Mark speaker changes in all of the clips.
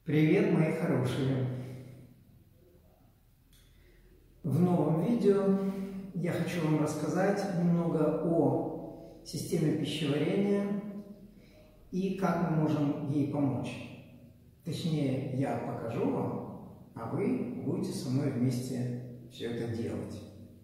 Speaker 1: Привет, мои хорошие! В новом видео я хочу вам рассказать немного о системе пищеварения и как мы можем ей помочь. Точнее, я покажу вам, а вы будете со мной вместе все это делать.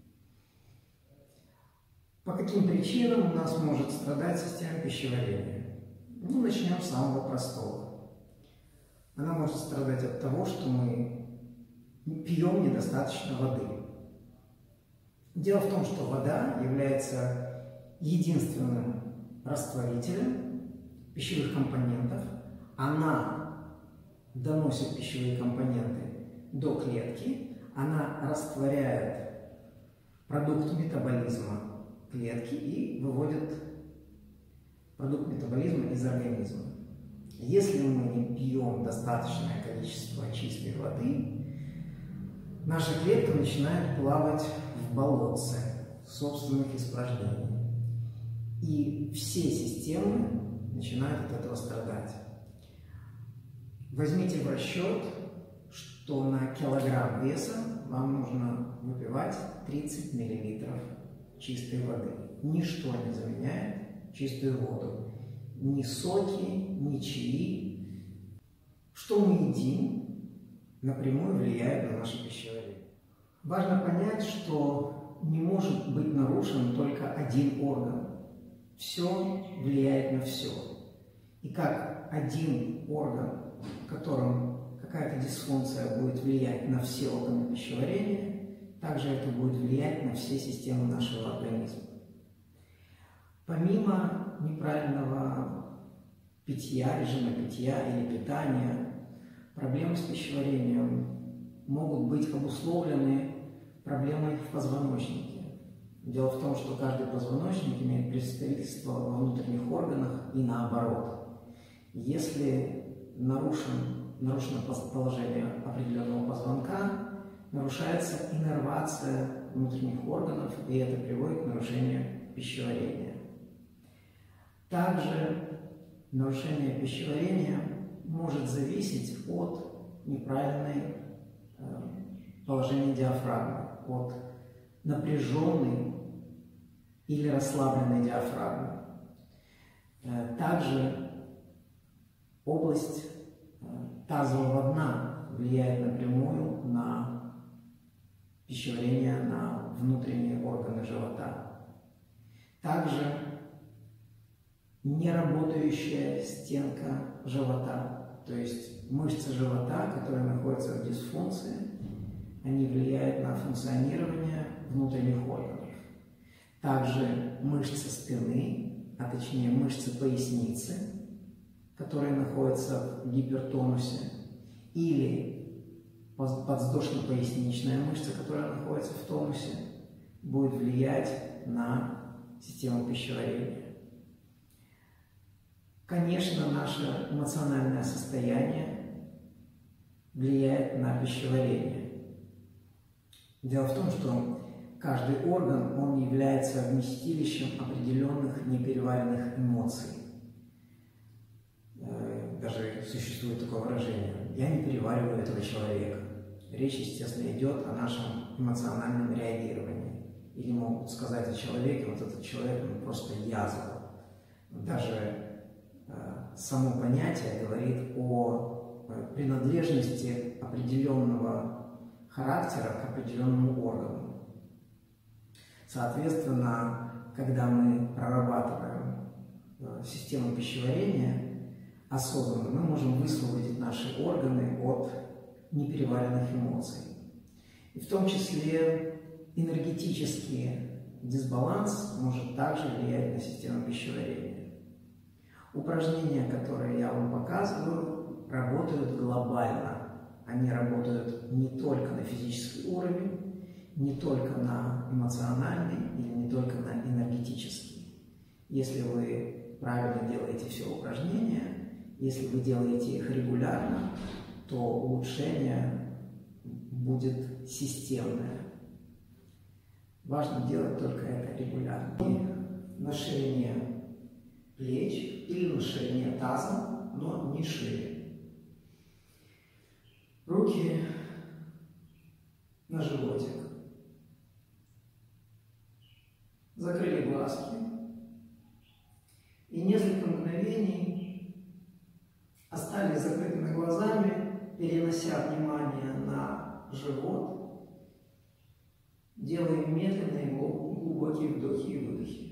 Speaker 1: По каким причинам у нас может страдать система пищеварения? Начнем с самого простого. Она может страдать от того, что мы пьем недостаточно воды. Дело в том, что вода является единственным растворителем пищевых компонентов. Она доносит пищевые компоненты до клетки, она растворяет продукт метаболизма клетки и выводит продукт метаболизма из организма. Если мы не пьем достаточное количество чистой воды, наша клетка начинает плавать в болотце собственных испражнений. И все системы начинают от этого страдать. Возьмите в расчет, что на килограмм веса вам нужно выпивать 30 мл чистой воды. Ничто не заменяет чистую воду. Ни соки, ни чаи. Что мы едим, напрямую влияет на наше пищеварение. Важно понять, что не может быть нарушен только один орган. Все влияет на все. И как один орган, в котором какая-то дисфункция будет влиять на все органы пищеварения, также это будет влиять на все системы нашего организма. Помимо неправильного питья, режима питья или питания, проблемы с пищеварением могут быть обусловлены проблемой в позвоночнике. Дело в том, что каждый позвоночник имеет представительство во внутренних органах и наоборот. Если нарушено положение определенного позвонка, нарушается иннервация внутренних органов, и это приводит к нарушению пищеварения. Также нарушение пищеварения может зависеть от неправильного положения диафрагмы, от напряженной или расслабленной диафрагмы. Также область тазового дна влияет напрямую на пищеварение, на внутренние органы живота. Также неработающая стенка живота, то есть мышцы живота, которые находятся в дисфункции, они влияют на функционирование внутренних органов. Также мышцы спины, а точнее мышцы поясницы, которые находятся в гипертонусе, или подвздошно-поясничная мышца, которая находится в тонусе, будет влиять на систему пищеварения. Конечно, наше эмоциональное состояние влияет на пищеварение. Дело в том, что каждый орган, он является вместилищем определенных непереваренных эмоций. Даже существует такое выражение: «Я не перевариваю этого человека». Речь, естественно, идет о нашем эмоциональном реагировании. Или могут сказать о человеке: вот этот человек, он просто язва. Даже само понятие говорит о принадлежности определенного характера к определенному органу. Соответственно, когда мы прорабатываем систему пищеварения осознанно, мы можем высвободить наши органы от непереваренных эмоций. И в том числе энергетический дисбаланс может также влиять на систему пищеварения. Упражнения, которые я вам показываю, работают глобально. Они работают не только на физический уровень, не только на эмоциональный или не только на энергетический. Если вы правильно делаете все упражнения, если вы делаете их регулярно, то улучшение будет системное. Важно делать только это регулярно. И на ширине плеч или на ширине таза, но не шире. руки на животик. Закрыли глазки. И несколько мгновений остались закрытыми глазами, перенося внимание на живот. Делаем медленные глубокие вдохи и выдохи.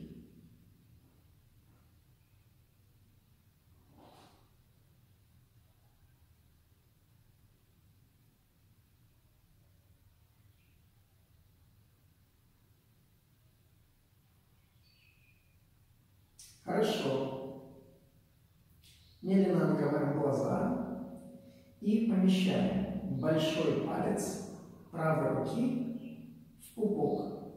Speaker 1: Хорошо. Медленно открываем глаза и помещаем большой палец правой руки в пупок.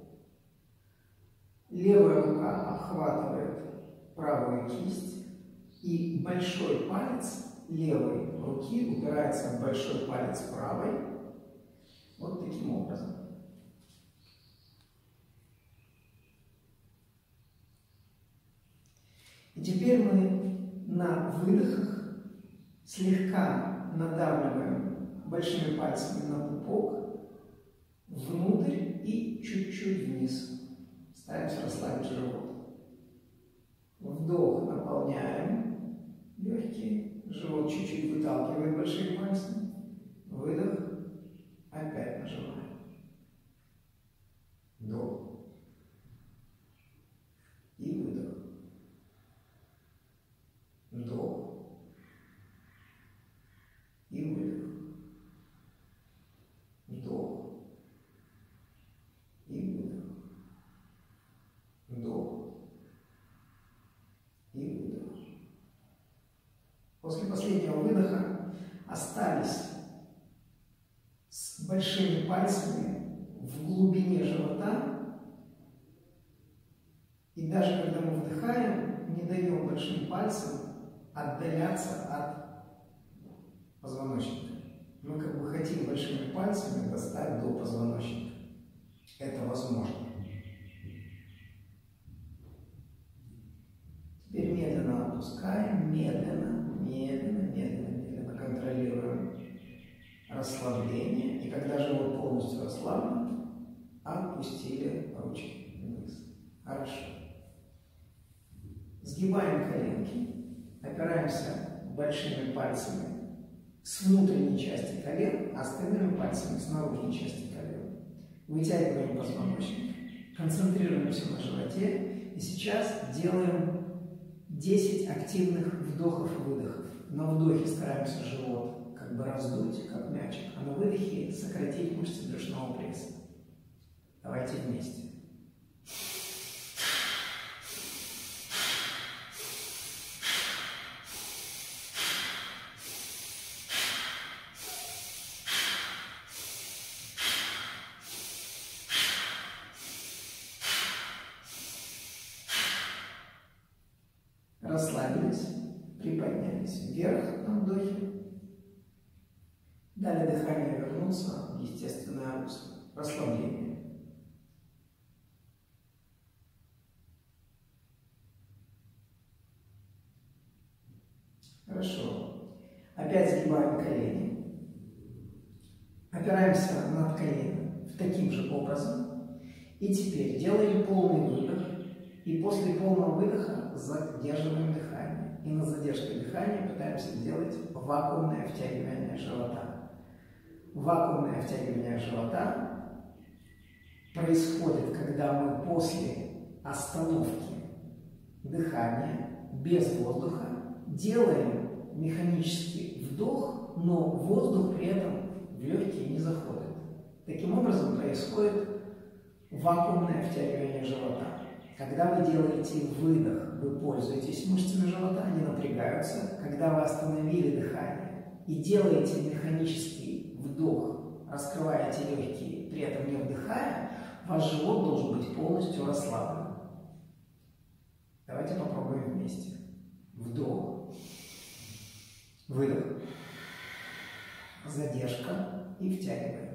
Speaker 1: Левая рука обхватывает правую кисть, и большой палец левой руки упирается в большой палец правой. Вот таким образом. И теперь мы на выдохах слегка надавливаем большими пальцами на пупок внутрь и чуть-чуть вниз. Стараемся расслабить живот. Вдох, наполняем легкие, живот чуть-чуть выталкивает большие пальцы. Выдох, опять нажимаем. Вдох и выдох. Вдох и выдох. Вдох и выдох. Вдох и выдох. После последнего выдоха остались с большими пальцами в глубине живота. И даже когда мы вдыхаем, не даем большим пальцам отдаляться от позвоночника. Мы как бы хотим большими пальцами достать до позвоночника. Это возможно. Теперь медленно отпускаем, медленно контролируем расслабление. И когда живот полностью расслаблен, отпустили ручки вниз. Хорошо. Сгибаем коленки. Опираемся большими пальцами с внутренней части колен, а остальными пальцами с наружной части колен. Вытягиваем позвоночник, концентрируемся на животе. И сейчас делаем 10 активных вдохов и выдохов. На вдохе стараемся живот как бы раздуть, как мячик, а на выдохе сократить мышцы брюшного пресса. Давайте вместе. Расслабились, приподнялись вверх на вдохе. Дали дыхание вернуться в естественное русло. Расслабление. Хорошо. Опять сгибаем колени. Опираемся над коленом таким же образом. И теперь делаем полный выдох. И после полного выдоха задерживаем дыхание. И на задержке дыхания пытаемся сделать вакуумное втягивание живота. Вакуумное втягивание живота происходит, когда мы после остановки дыхания без воздуха делаем механический вдох, но воздух при этом в легкие не заходит. Таким образом происходит вакуумное втягивание живота. Когда вы делаете выдох, вы пользуетесь мышцами живота, они напрягаются. Когда вы остановили дыхание и делаете механический вдох, раскрываете легкие, при этом не вдыхая, ваш живот должен быть полностью расслаблен. Давайте попробуем вместе. Вдох, выдох, задержка и втягиваем.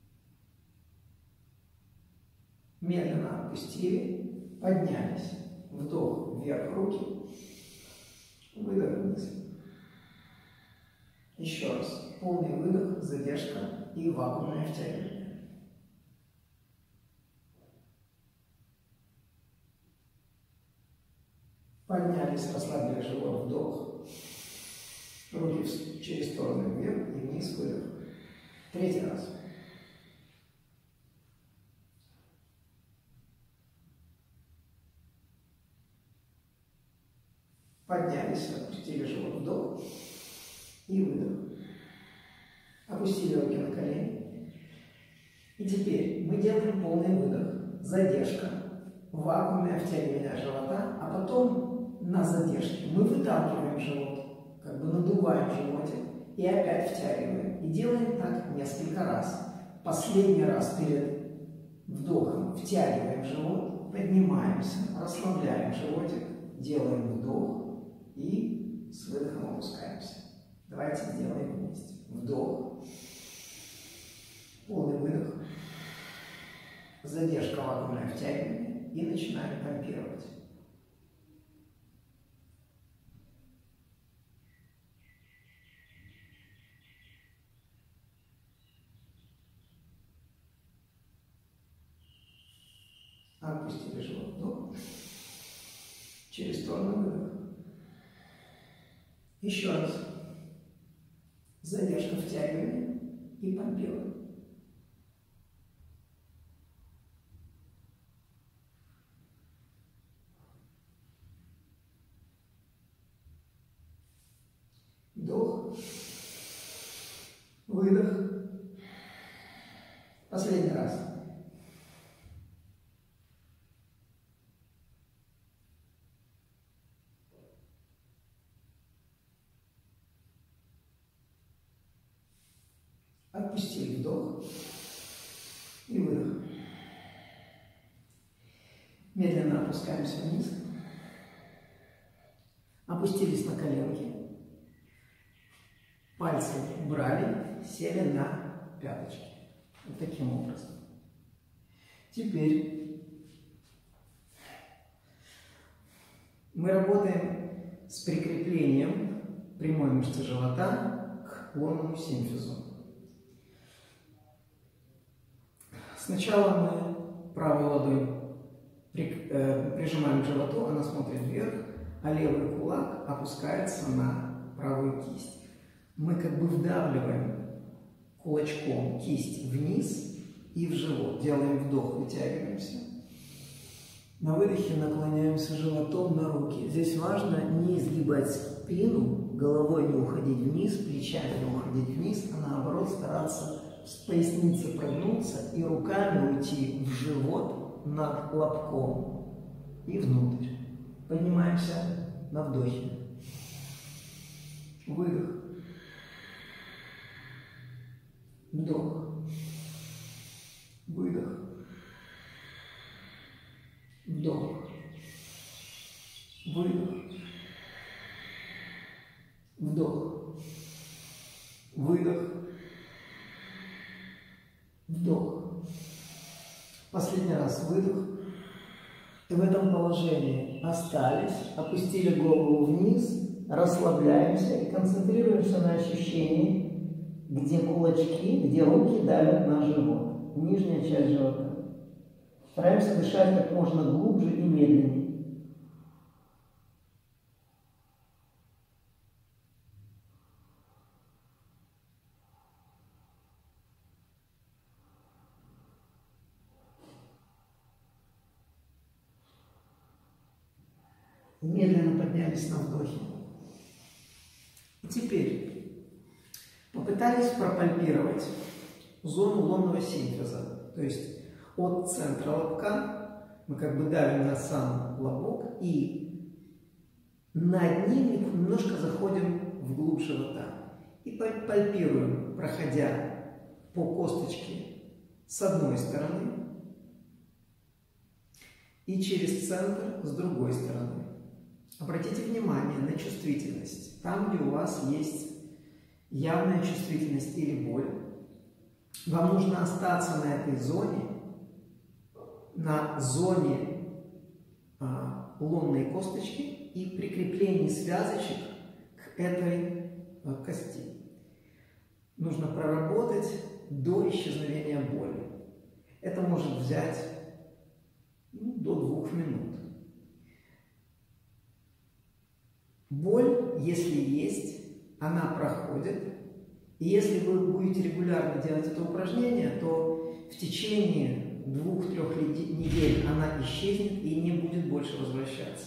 Speaker 1: Медленно отпустили, поднялись. Вдох вверх руки, выдох вниз. Еще раз. Полный выдох, задержка и вакуумное втягивание. Поднялись, расслабили живот, вдох. Руки через стороны вверх и вниз, выдох. Третий раз. Поднялись, отпустили живот, вдох и выдох. Опустили руки на колени. И теперь мы делаем полный выдох, задержка, вакуумное втягивание живота, а потом на задержке мы выталкиваем живот, как бы надуваем животик и опять втягиваем. И делаем так несколько раз. Последний раз перед вдохом втягиваем живот, поднимаемся, расслабляем животик, делаем вдох и с выдохом опускаемся. Давайте сделаем вместе. Вдох, полный выдох, задержка, вакуумное втягивание и начинаем помпировать. Отпустили живот, вдох, через сторону выдох. Еще раз. Задержка, втягивание и помпируем. Вдох, выдох. Последний раз. Отпустили, вдох и выдох. Медленно опускаемся вниз. Опустились на коленки. Пальцы убрали, сели на пяточки. Вот таким образом. Теперь мы работаем с прикреплением прямой мышцы живота к лонному симфизу. Сначала мы правую ладонь прижимаем к животу, она смотрит вверх, а левый кулак опускается на правую кисть. Мы как бы вдавливаем кулачком кисть вниз и в живот. Делаем вдох, вытягиваемся. На выдохе наклоняемся животом на руки. Здесь важно не изгибать спину, головой не уходить вниз, плечами не уходить вниз, а наоборот стараться с поясницы прогнуться и руками уйти в живот над лобком и внутрь. Поднимаемся на вдохе. Выдох. Вдох. Выдох. Вдох. Выдох. Вдох. Выдох. Вдох. Последний раз выдох. И в этом положении остались, опустили голову вниз, расслабляемся и концентрируемся на ощущении, где кулачки, где руки давят на живот, нижняя часть живота. Стараемся дышать как можно глубже и медленнее. Медленно поднялись на вдохе. И теперь попытались пропальпировать зону лонного симфиза. То есть от центра лобка мы как бы давим на сам лобок и над ним немножко заходим вглубь живота. И пальпируем, проходя по косточке с одной стороны и через центр с другой стороны. Обратите внимание на чувствительность. Там, где у вас есть явная чувствительность или боль, вам нужно остаться на этой зоне, на зоне лунной косточке и прикреплении связочек к этой кости. Нужно проработать до исчезновения боли. Это может взять до 2 минут. Боль, если есть, она проходит. И если вы будете регулярно делать это упражнение, то в течение 2-3 недель она исчезнет и не будет больше возвращаться.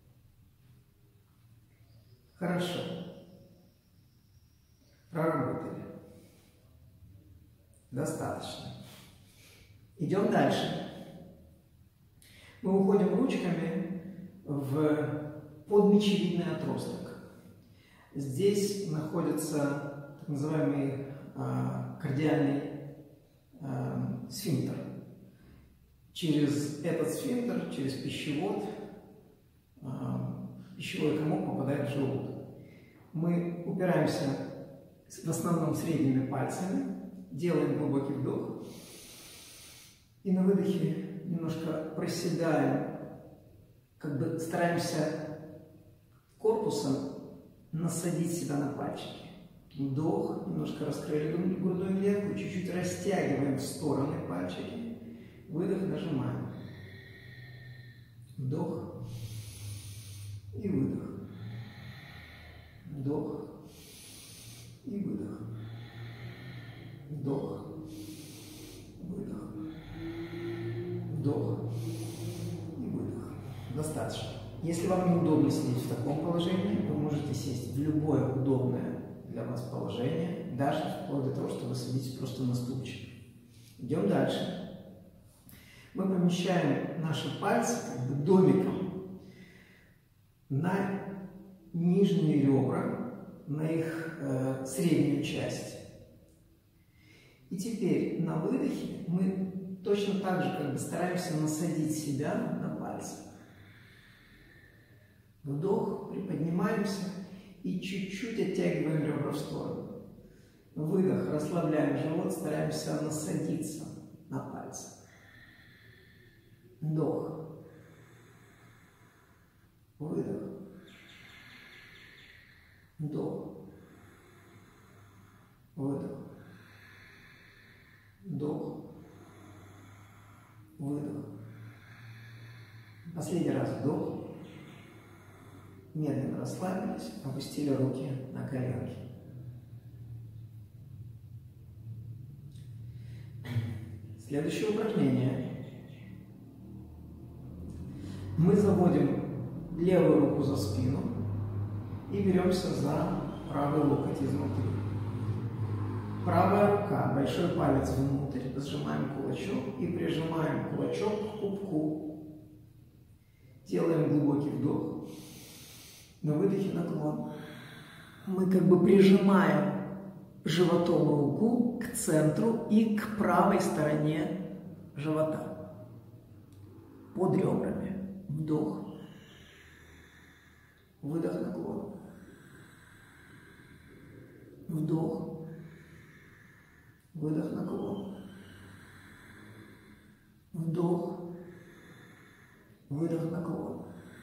Speaker 1: Хорошо. Проработали. Достаточно. Идем дальше. Мы уходим ручками в подмечевидный отросток. Здесь находится так называемый кардиальный сфинктер. Через этот сфинктер, через пищевод, пищевой комок попадает в желудок. Мы упираемся в основном средними пальцами, делаем глубокий вдох и на выдохе немножко проседаем, как бы стараемся корпусом насадить себя на пальчики. Вдох, немножко раскрыли грудную клетку, чуть-чуть растягиваем в стороны пальчики. Выдох, нажимаем. Вдох и выдох. Вдох и выдох. Вдох, выдох. Вдох и выдох. Достаточно. Если вам неудобно сидеть в таком положении, вы можете сесть в любое удобное для вас положение, даже вплоть до того, что вы садитесь просто на стульчик. Идем дальше. Мы помещаем наши пальцы как бы домиком на нижние ребра, на их среднюю часть. И теперь на выдохе мы точно так же как бы стараемся насадить себя на пальцы. Вдох, приподнимаемся и чуть-чуть оттягиваем ребра в сторону. Выдох, расслабляем живот, стараемся насадиться на пальцы. Вдох. Выдох. Вдох. Выдох. Вдох. Выдох. Последний раз вдох. Медленно расслабились, опустили руки на коленки. Следующее упражнение. Мы заводим левую руку за спину и беремся за правый локоть изнутри. Правая рука, большой палец внутрь, сжимаем кулачок и прижимаем кулачок к пупку. Делаем глубокий вдох. На выдохе наклон. Мы как бы прижимаем животом руку к центру и к правой стороне живота. Под ребрами. Вдох. Выдох, наклон. Вдох. Выдох, наклон. Вдох. Выдох, наклон.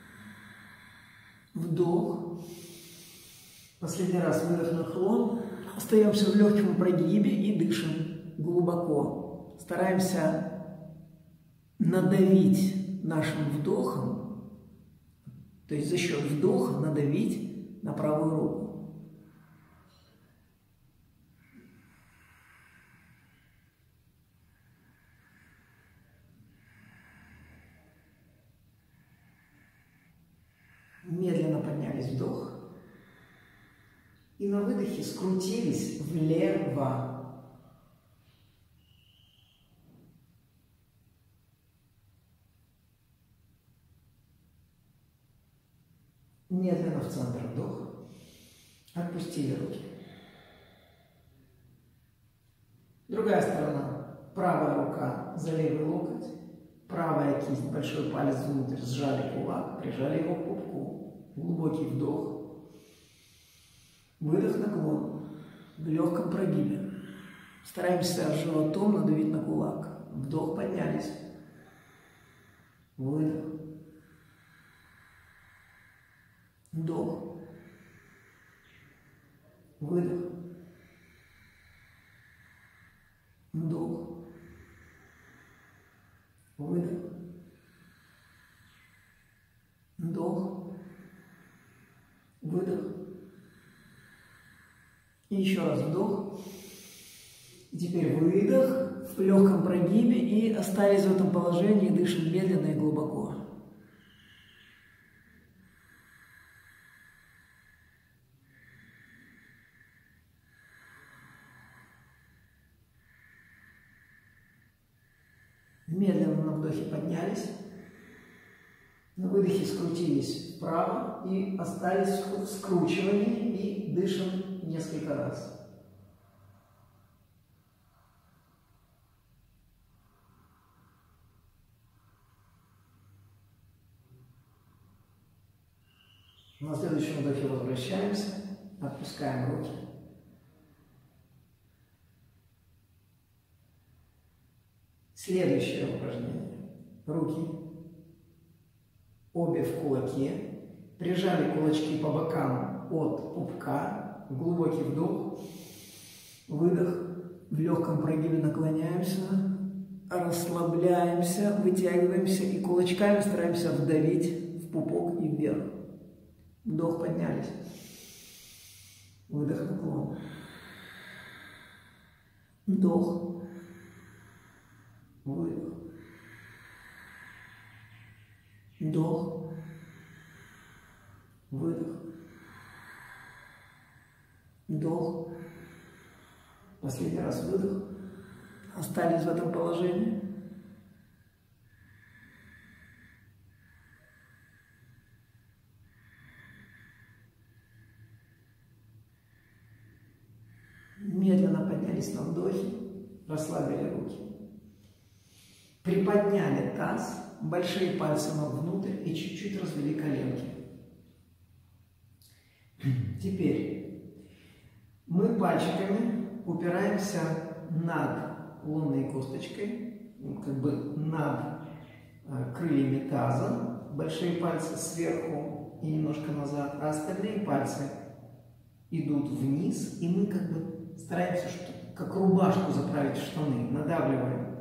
Speaker 1: Вдох. Последний раз выдох, наклон. Остаемся в легком прогибе и дышим глубоко. Стараемся надавить нашим вдохом, то есть за счет вдоха надавить на правую руку. Медленно поднялись, вдох. И на выдохе скрутились влево. Медленно в центр вдох. Отпустили руки. Другая сторона. Правая рука за левый локоть. Правая кисть, большой палец внутрь. Сжали кулак, прижали его к пупку. Глубокий вдох. Выдох, наклон. В легком прогибе. Стараемся животом надавить на кулак. Вдох, поднялись. Выдох. Вдох. Выдох. Вдох. Выдох. Вдох. Выдох. И еще раз вдох. И теперь выдох в легком прогибе и остались в этом положении, дышим медленно и глубоко. Медленно на вдохе поднялись, на выдохе скрутились вправо и остались в скручивании и дышим несколько раз. На следующем вдохе возвращаемся, отпускаем руки. Следующее упражнение. Руки обе в кулаке, прижали кулачки по бокам от пупка, глубокий вдох, выдох, в легком прогибе наклоняемся, расслабляемся, вытягиваемся и кулачками стараемся вдавить в пупок и вверх. Вдох, поднялись, выдох, наклон, вдох, выдох, вдох, выдох, вдох, последний раз выдох, остались в этом положении. Медленно поднялись на вдохе, расслабили руки. Приподняли таз, большие пальцы внутрь и чуть-чуть развели коленки. Теперь мы пальчиками упираемся над лунной косточкой, как бы над крыльями таза, большие пальцы сверху и немножко назад, а остальные пальцы идут вниз, и мы как бы стараемся как рубашку заправить в штаны, надавливаем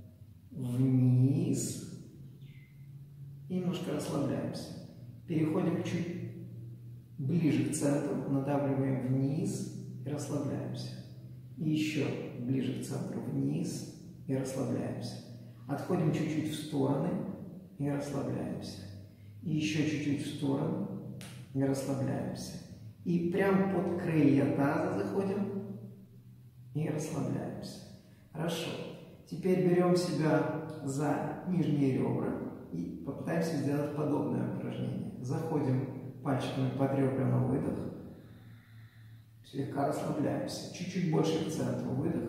Speaker 1: вниз и немножко расслабляемся. Переходим чуть ближе к центру, надавливаем вниз и расслабляемся. И еще ближе к центру, вниз и расслабляемся. Отходим чуть-чуть в стороны и расслабляемся. И еще чуть-чуть в сторону и расслабляемся. И прямо под крылья таза заходим и расслабляемся. Хорошо. Теперь берем себя за нижние ребра и попытаемся сделать подобное упражнение. Заходим пальчиками под ребра на выдох. Слегка расслабляемся. Чуть-чуть больше к центру. Выдох.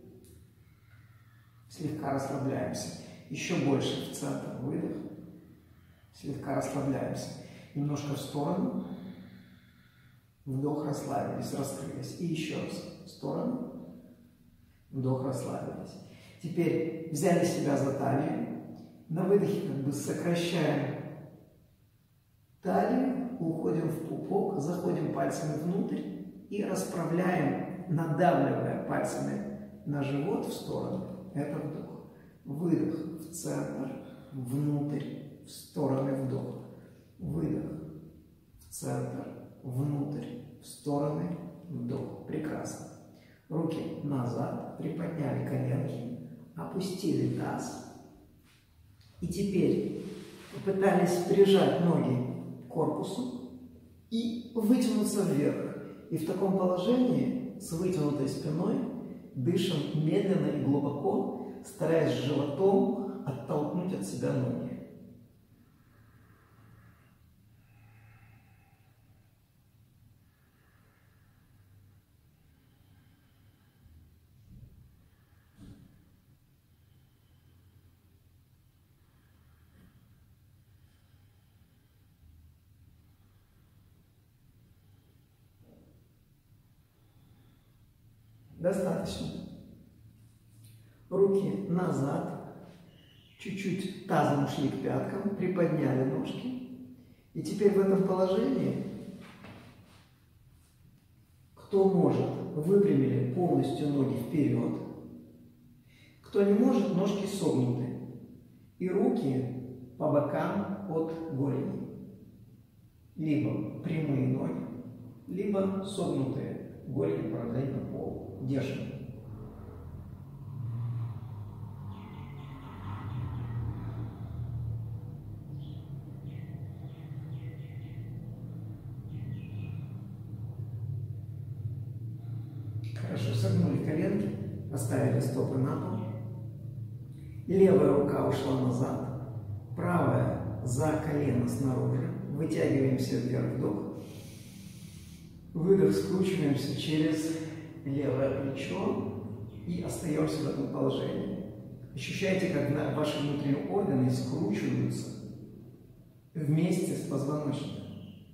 Speaker 1: Слегка расслабляемся. Еще больше в центр. Выдох. Слегка расслабляемся. Немножко в сторону. Вдох, расслабились, раскрылись. И еще раз. В сторону. Вдох, расслабились. Теперь взяли себя за талию. На выдохе как бы сокращаем талию, уходим в пупок, заходим пальцами внутрь и расправляем, надавливая пальцами на живот в сторону. Это вдох. Выдох в центр, внутрь, в стороны, вдох. Выдох в центр, внутрь, в стороны, вдох. Прекрасно. Руки назад, приподняли коленки, опустили таз. И теперь попытались прижать ноги к корпусу и вытянуться вверх. И в таком положении с вытянутой спиной дышим медленно и глубоко, стараясь животом оттолкнуть от себя ноги. Достаточно. Руки назад, чуть-чуть тазом ушли к пяткам, приподняли ножки. И теперь в этом положении Кто может, выпрямили полностью ноги вперед. Кто не может, ножки согнуты. И руки по бокам от голени. Либо прямые ноги, либо согнутые, голень параллельно полу. Держим. Хорошо, согнули коленки, поставили стопы на пол. Левая рука ушла назад, правая за колено снаружи. Вытягиваемся вверх, вдох. Выдох, скручиваемся через левое плечо и остаемся в этом положении. Ощущайте, как ваши внутренние органы скручиваются вместе с позвоночником.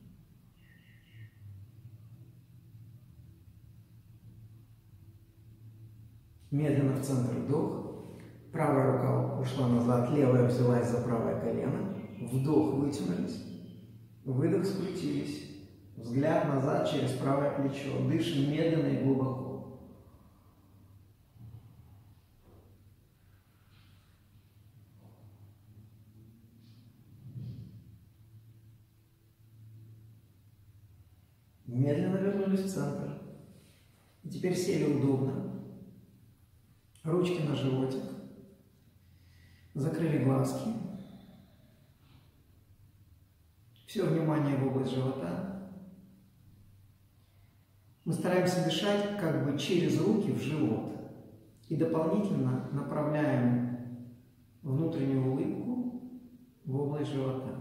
Speaker 1: Медленно в центр вдох. Правая рука ушла назад, левая взялась за правое колено. Вдох, вытянулись. Выдох, скрутились. Взгляд назад через правое плечо. Дышим медленно и глубоко. Медленно вернулись в центр. И теперь сели удобно. Ручки на животик. Закрыли глазки. Все внимание в область живота. Мы стараемся дышать как бы через руки в живот. И дополнительно направляем внутреннюю улыбку в область живота.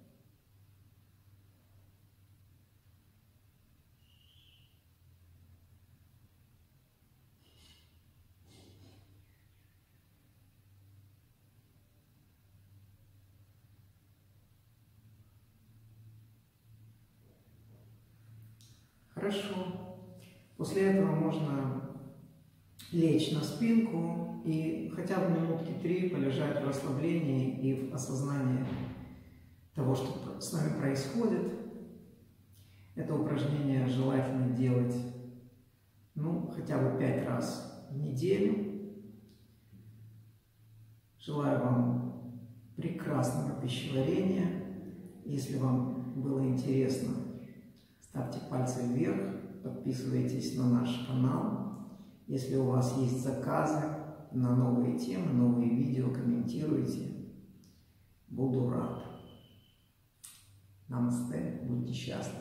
Speaker 1: Хорошо. После этого можно лечь на спинку и хотя бы минутки 3 полежать в расслаблении и в осознании того, что с нами происходит. Это упражнение желательно делать, хотя бы 5 раз в неделю. Желаю вам прекрасного пищеварения. Если вам было интересно, ставьте пальцы вверх, подписывайтесь на наш канал. Если у вас есть заказы на новые темы, новые видео, комментируйте. Буду рад. Намасте, будьте счастливы.